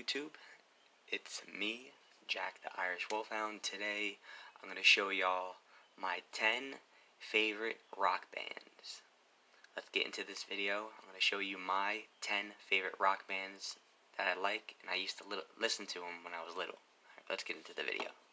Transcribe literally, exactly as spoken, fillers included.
YouTube. It's me, Jack the Irish Wolfhound. Today I'm going to show y'all my ten favorite rock bands. Let's get into this video. I'm going to show you my ten favorite rock bands that I like, and I used to li listen to them when I was little. Alright, let's get into the video.